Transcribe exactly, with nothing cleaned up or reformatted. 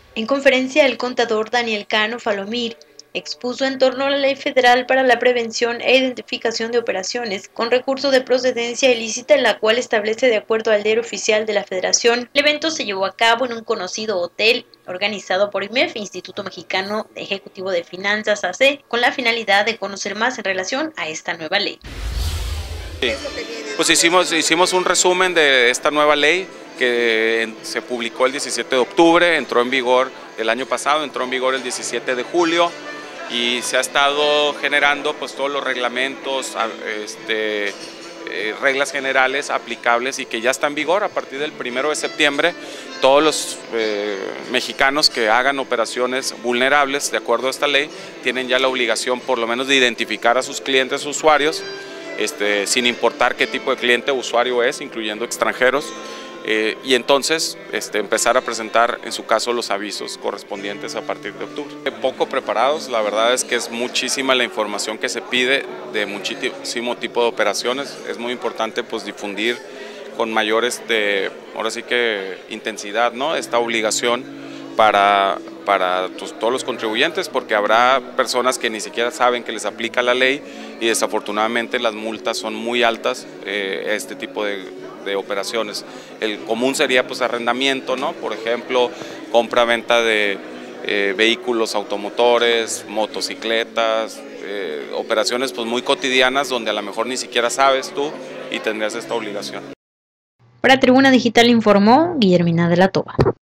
En conferencia, el contador Daniel Cano Falomir expuso en torno a la Ley Federal para la Prevención e Identificación de Operaciones con recurso de procedencia ilícita, en la cual establece, de acuerdo al diario oficial de la Federación, el evento se llevó a cabo en un conocido hotel organizado por I M E F, Instituto Mexicano Ejecutivo de Finanzas A C, con la finalidad de conocer más en relación a esta nueva ley. Sí. Pues hicimos, hicimos un resumen de esta nueva ley que se publicó el diecisiete de octubre, entró en vigor el año pasado, entró en vigor el diecisiete de julio y se ha estado generando pues todos los reglamentos, este, eh, reglas generales aplicables y que ya está en vigor a partir del primero de septiembre. Todos los eh, mexicanos que hagan operaciones vulnerables de acuerdo a esta ley tienen ya la obligación por lo menos de identificar a sus clientes usuarios, este, sin importar qué tipo de cliente o usuario es, incluyendo extranjeros. Eh, y entonces este, empezar a presentar en su caso los avisos correspondientes a partir de octubre. Poco preparados, la verdad es que es muchísima la información que se pide de muchísimo tipo de operaciones. Es muy importante pues difundir con mayor este, ahora sí que intensidad, ¿no?, esta obligación para, para pues, todos los contribuyentes, porque habrá personas que ni siquiera saben que les aplica la ley y desafortunadamente las multas son muy altas eh, a este tipo de de operaciones. El común sería pues arrendamiento, ¿no? Por ejemplo, compra-venta de eh, vehículos automotores, motocicletas, eh, operaciones pues muy cotidianas donde a lo mejor ni siquiera sabes tú y tendrías esta obligación. Para Tribuna Digital informó Guillermina de la Toba.